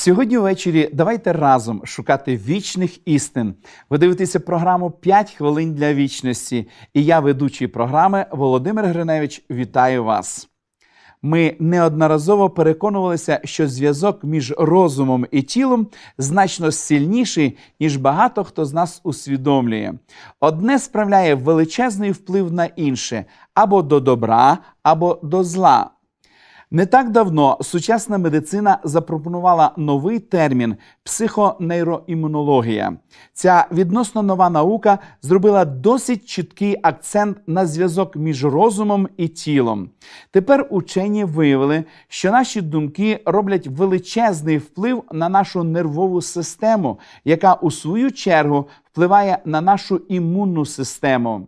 Сьогодні ввечері давайте разом шукати вічних істин. Ви дивитеся програму «5 хвилин для вічності». І я, ведучий програми Володимир Гриневич, вітаю вас. Ми неодноразово переконувалися, що зв'язок між розумом і тілом значно сильніший, ніж багато хто з нас усвідомлює. Одне справляє величезний вплив на інше – або до добра, або до зла. Не так давно сучасна медицина запропонувала новий термін – психонейроімунологія. Ця відносно нова наука зробила досить чіткий акцент на зв'язок між розумом і тілом. Тепер учені виявили, що наші думки роблять величезний вплив на нашу нервову систему, яка у свою чергу впливає на нашу імунну систему.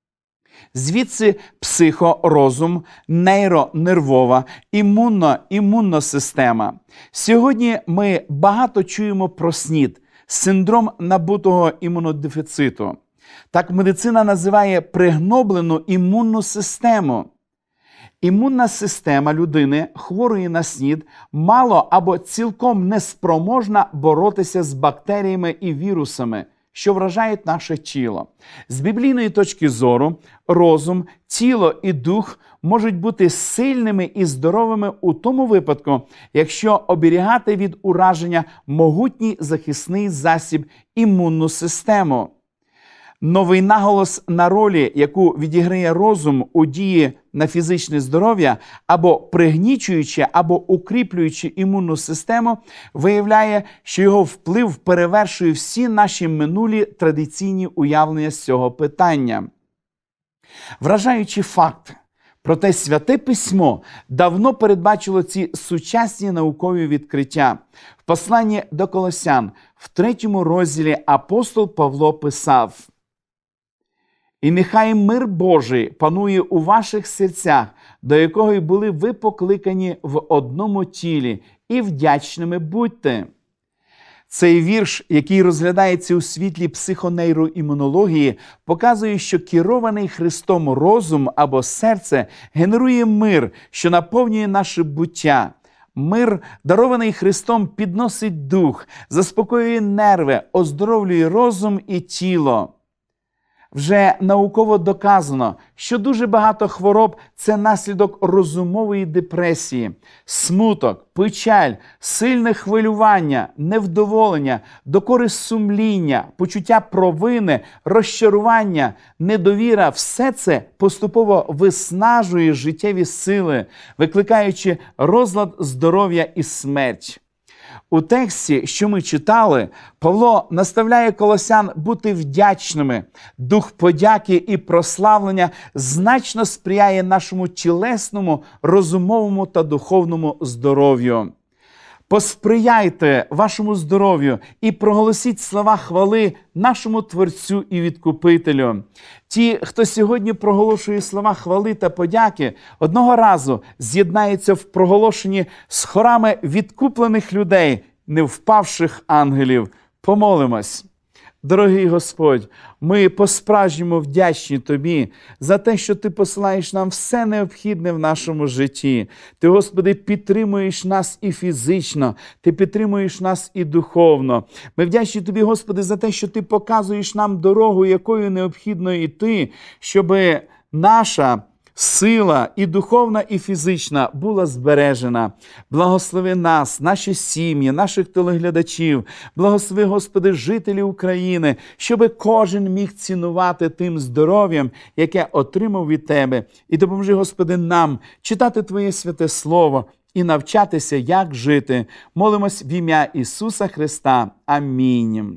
Звідси психорозум, нейронервова, імунна система. Сьогодні ми багато чуємо про СНІД – синдром набутого імунодефіциту. Так медицина називає пригноблену імунну систему. Імунна система людини, хворої на СНІД, мало або цілком неспроможна боротися з бактеріями і вірусами, що вражають наше тіло. З біблійної точки зору, розум, тіло і дух можуть бути сильними і здоровими у тому випадку, якщо оберігати від ураження могутній захисний засіб – імунну систему. Новий наголос на ролі, яку відіграє розум у дії на фізичне здоров'я, або пригнічуючи, або укріплюючи імунну систему, виявляє, що його вплив перевершує всі наші минулі традиційні уявлення з цього питання. Вражаючий факт. Проте Святе Письмо давно передбачило ці сучасні наукові відкриття. В посланні до Колосян, в 3 розділі апостол Павло писав: «І нехай мир Божий панує у ваших серцях, до якого й були ви покликані в одному тілі, і вдячними будьте». Цей вірш, який розглядається у світлі психонейроімунології, показує, що керований Христом розум або серце генерує мир, що наповнює наше буття. Мир, дарований Христом, підносить дух, заспокоює нерви, оздоровлює розум і тіло. Вже науково доказано, що дуже багато хвороб – це наслідок розумової депресії. Смуток, печаль, сильне хвилювання, невдоволення, докори сумління, почуття провини, розчарування, недовіра – все це поступово виснажує життєві сили, викликаючи розлад здоров'я і смерть. У тексті, що ми читали, Павло наставляє колосян бути вдячними. Дух подяки і прославлення значно сприяє нашому тілесному, розумовому та духовному здоров'ю. Посприяйте вашому здоров'ю і проголосіть слова хвали нашому Творцю і Відкупителю. Ті, хто сьогодні проголошує слова хвали та подяки, одного разу з'єднаються в проголошенні з хорами відкуплених людей, невпавших ангелів. Помолимось. Дорогий Господь, ми по-справжньому вдячні Тобі за те, що Ти посилаєш нам все необхідне в нашому житті. Ти, Господи, підтримуєш нас і фізично, Ти підтримуєш нас і духовно. Ми вдячні Тобі, Господи, за те, що Ти показуєш нам дорогу, якою необхідно йти, щоб наша сила і духовна, і фізична була збережена. Благослови нас, наші сім'ї, наших телеглядачів. Благослови, Господи, жителів України, щоб кожен міг цінувати тим здоров'ям, яке отримав від Тебе. І допоможи, Господи, нам читати Твоє святе Слово і навчатися, як жити. Молимось в ім'я Ісуса Христа. Амінь.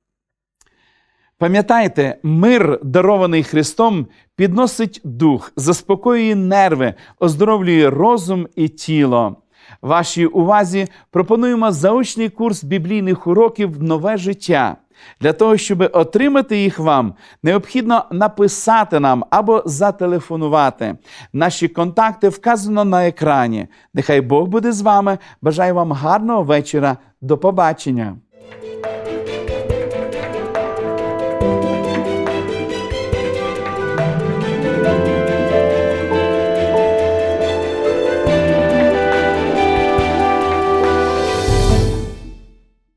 Пам'ятайте, мир, дарований Христом, підносить дух, заспокоює нерви, оздоровлює розум і тіло. Вашій увазі пропонуємо заочний курс біблійних уроків «Нове життя». Для того, щоб отримати їх вам, необхідно написати нам або зателефонувати. Наші контакти вказано на екрані. Нехай Бог буде з вами. Бажаю вам гарного вечора. До побачення.